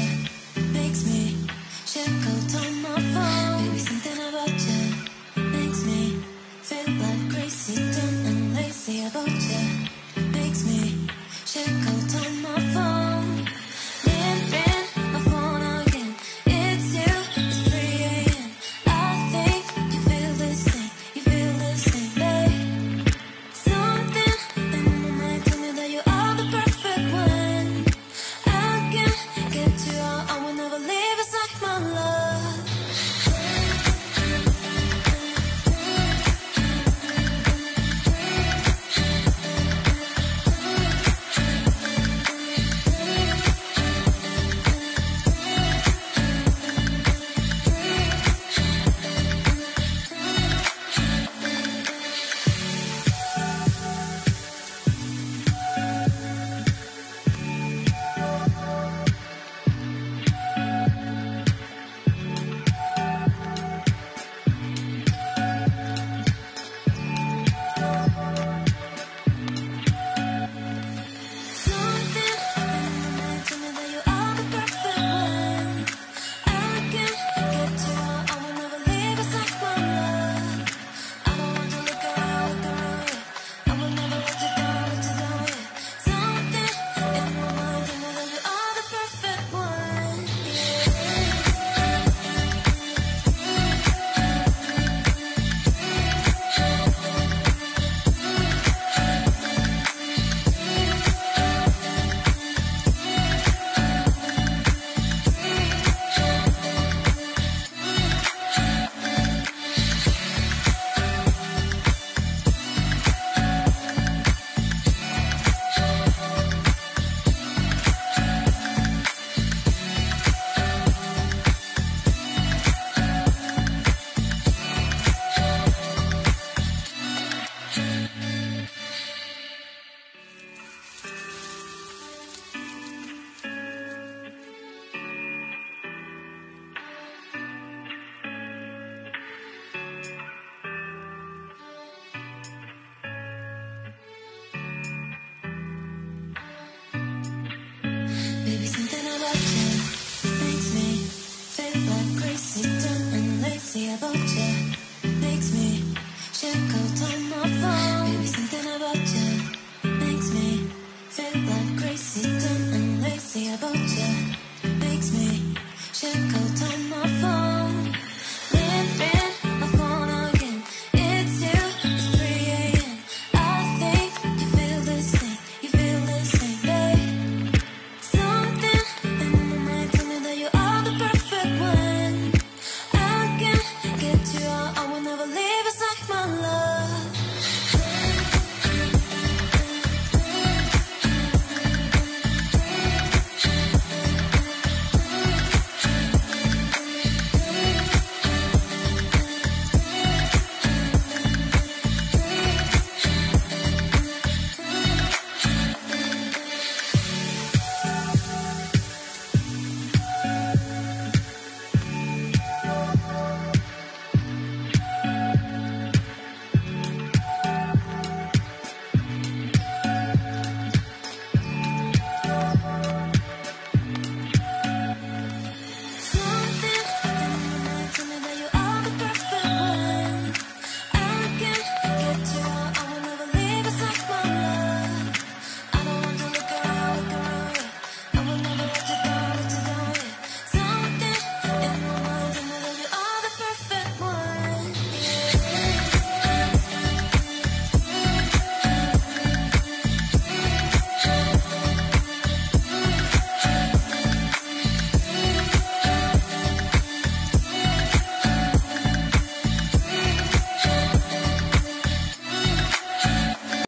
you, makes me check out on my phone. Baby, something about you makes me feel like crazy, dumb and lazy about you, makes me check out on my phone. Ring my phone again, it's you, it's 3 a.m. I think you feel this thing, babe. Something in my mind tell me that you are the perfect one. I can't get you out, I will never leave aside my love. Baby, something about you makes me feel like crazy, dumb and lazy about you, makes me check out on my phone. Baby, something about you makes me feel like crazy, dumb and lazy about you, makes me check